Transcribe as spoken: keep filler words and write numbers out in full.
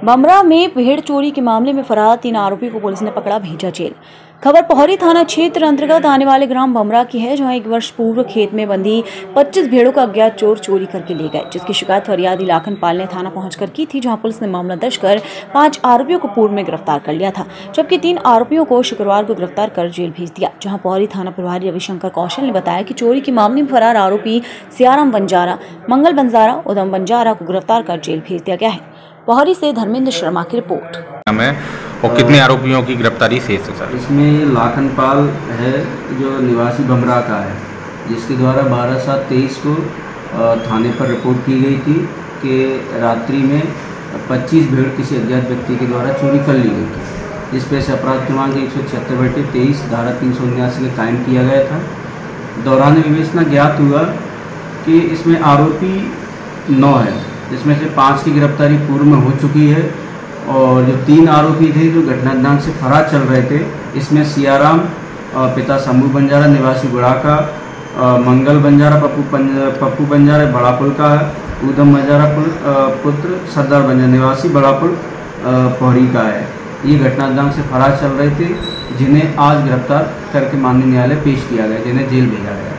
बमरा में भेड़ चोरी के मामले में फरार तीन आरोपी को पुलिस ने पकड़ा, भेजा जेल। खबर पोहरी थाना क्षेत्र अंतर्गत आने वाले ग्राम बमरा की है, जहां एक वर्ष पूर्व खेत में बंधी पच्चीस भेड़ों का अज्ञात चोर चोरी करके ले गए, जिसकी शिकायत फरियादी लाखन पाल ने थाना पहुंचकर की थी, जहां पुलिस ने मामला दर्ज कर पांच आरोपियों को पूर्व में गिरफ्तार कर लिया था, जबकि तीन आरोपियों को शुक्रवार को गिरफ्तार कर जेल भेज दिया। जहां पोहरी थाना प्रभारी रविशंकर कौशल ने बताया कि चोरी के मामले में फरार आरोपी सियाराम बंजारा, मंगल बंजारा, उदम बंजारा को गिरफ्तार कर जेल भेज दिया गया है। पोहरी से धर्मेंद्र शर्मा की रिपोर्ट। और कितने आरोपियों की गिरफ्तारी शेष है सर? इसमें लाखन पाल है जो निवासी बमरा का है, जिसके द्वारा बारह सात तेईस को थाने पर रिपोर्ट की गई थी कि रात्रि में पच्चीस भेड़ किसी अज्ञात व्यक्ति के द्वारा चोरी कर ली गई थी। इस पर से अपराध क्रमांक एक सौ छिहत्तर बटे तेईस धारा तीन सौ उन्यासी में कायम किया गया था। दौरान विवेचना ज्ञात हुआ कि इसमें आरोपी नौ है, जिसमें से पाँच की गिरफ्तारी पूर्व में हो चुकी है और जो तीन आरोपी थे जो घटना दिनांक से फरार चल रहे थे, इसमें सियाराम पिता शंभू बंजारा निवासी गुड़ा का, मंगल बंजारा पप्पू पप्पू बंजारा बड़ा पुल का है, उदम बंजारा पुत्र सरदार बंजारा निवासी बड़ा पुल पोहरी का है। ये घटना दिनांक से फरार चल रहे थे, जिन्हें आज गिरफ्तार करके माननीय न्यायालय पेश किया गया, जिन्हें जेल भेजा गया।